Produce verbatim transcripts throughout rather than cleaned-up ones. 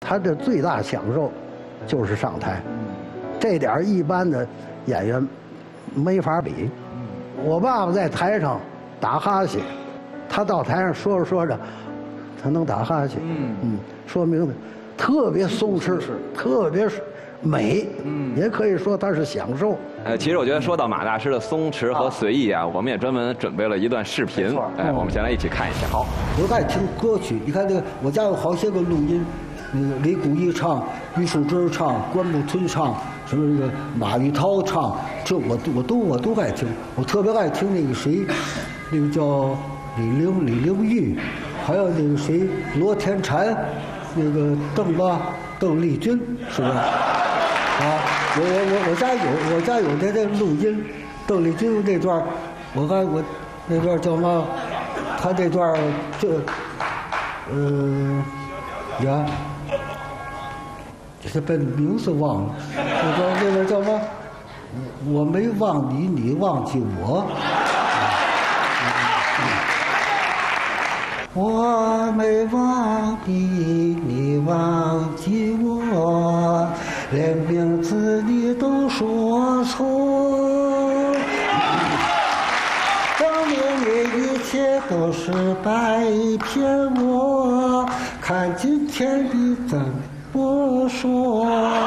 他的最大享受就是上台，这点一般的演员没法比。我爸爸在台上打哈欠，他到台上说着说着，他能打哈欠，嗯嗯，说明特别松弛，特别美，嗯，也可以说他是享受。 呃，其实我觉得说到马大师的松弛和随意啊，我们也专门准备了一段视频，哎，我们先来一起看一下。 好，我爱听歌曲，你看这个，我家有好些个录音，那个李谷一唱，于树枝唱，关牧村唱，什么这个马玉涛唱，这我我都我都爱听，我特别爱听那个谁，那个叫李玲李玲玉，还有那个谁罗天婵，那个邓妈邓丽君，是不是？啊，我我我我家有我家有他的录音，邓丽君那段，我看我那段叫嘛，他这段这，嗯、呃，呀，这把名字忘了，那段那段叫嘛？我没忘你，你忘记我。我没忘你，你忘记我，连名字你都说错。当年的一切都是白骗我，看今天你怎么说？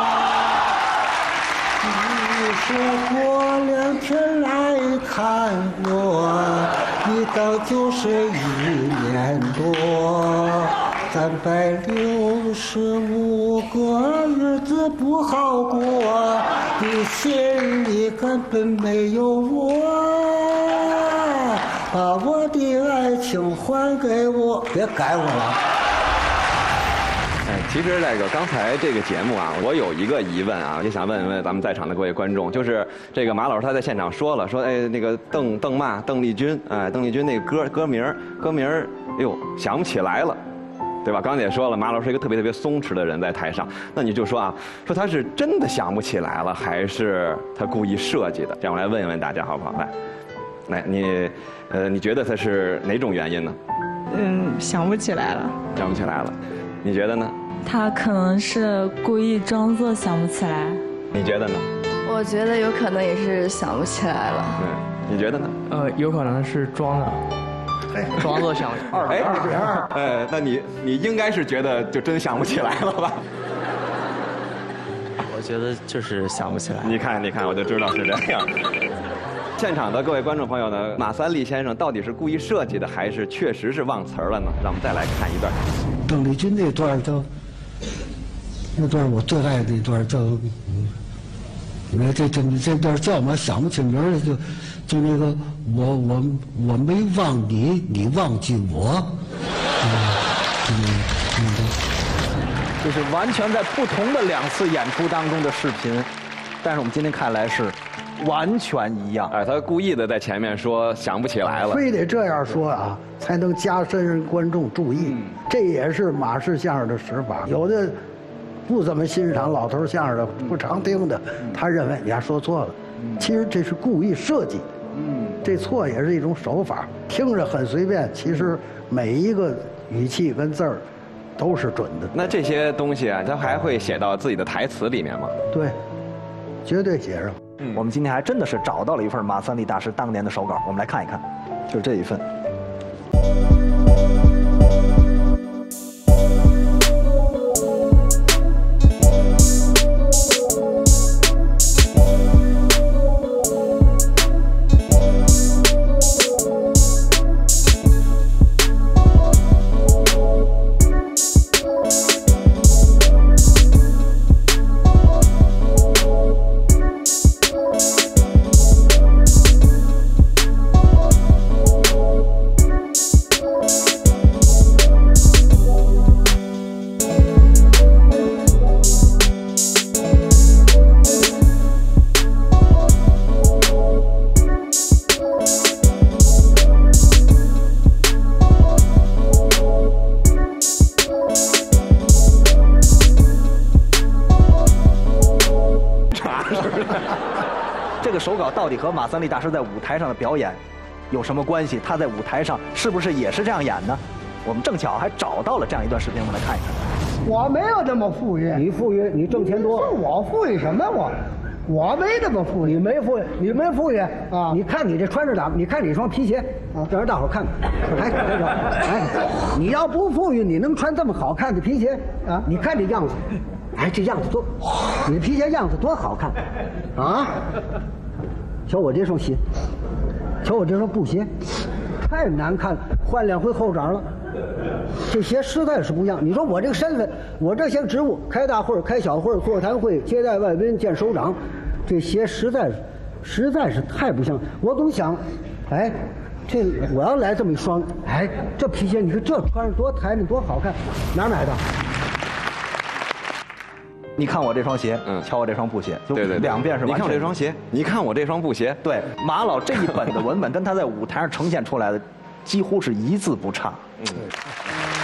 你说过两天来看我，一等就是一年多，三百六十五个日子不好过，你心里根本没有我，把我的爱情还给我，别改我了。 哎，其实这个刚才这个节目啊，我有一个疑问啊，也想问问咱们在场的各位观众，就是这个马老师他在现场说了，说哎那个邓邓妈邓丽君，哎邓丽君那个歌歌名歌名，哎呦想不起来了，对吧？刚才也说了，马老师是一个特别特别松弛的人，在台上，那你就说啊，说他是真的想不起来了，还是他故意设计的？这样我来问一问大家好不好？来，来你呃你觉得他是哪种原因呢？ 嗯，想不起来了。 想不起来了。你觉得呢？ 他可能是故意装作想不起来。 你觉得呢？ 我觉得有可能也是想不起来了。 嗯，你觉得呢？ 呃，有可能是装的， 哎， 装作想二比二比二。 哎，那你你应该是觉得就真想不起来了吧？ 我觉得就是想不起来。 你看，你看，我就知道是这样。现场的各位观众朋友呢，马三立先生到底是故意设计的，还是确实是忘词儿了呢？让我们再来看一段。 邓丽君那段叫，那段我最爱那段叫，你看这这这段叫嘛想不起名儿，就就那个我我我没忘你，你忘记我，嗯嗯嗯， 就是完全在不同的两次演出当中的视频，但是我们今天看来是完全一样。 哎，他故意的在前面说想不起来了， 非得这样说啊，才能加深观众注意。嗯、这也是马氏相声的使法。有的不怎么欣赏老头相声的，不常听的，嗯、他认为你还说错了。嗯、其实这是故意设计。嗯，这错也是一种手法，听着很随便，其实每一个语气跟字儿都是准的。 那这些东西啊，他还会写到自己的台词里面吗？ 对，绝对写上。 嗯，我们今天还真的是找到了一份马三立大师当年的手稿，我们来看一看，就是这一份。这个手稿到底和马三立大师在舞台上的表演有什么关系？他在舞台上是不是也是这样演呢？我们正巧还找到了这样一段视频，我们来看一看。 我没有那么富裕。 你富裕，你挣钱多。 是我富裕什么我？我没那么富裕。 你没富裕，你没富裕啊！ 你看你这穿着打，你看你双皮鞋，啊，让大伙看看。哎，哎，你要不富裕，你能穿这么好看的皮鞋啊？你看这样子，哎，这样子多，你的皮鞋样子多好看，啊！瞧我这双鞋，瞧我这双布鞋，太难看了，换两回后掌了。这鞋实在是不一样。你说我这个身份，我这些职务，开大会、开小会、座谈会、接待外宾、见首长，这鞋实在是，实在是太不像。我总想，哎，这我要来这么一双，哎，这皮鞋你看这穿着多抬着多好看，哪儿买的？ 你看我这双鞋， 嗯瞧我这双布鞋，就对对对， 两遍是你完全。 看我这双鞋，你看我这双布鞋， 对，马老这一本的文本跟他在舞台上呈现出来的，几乎是一字不差。嗯。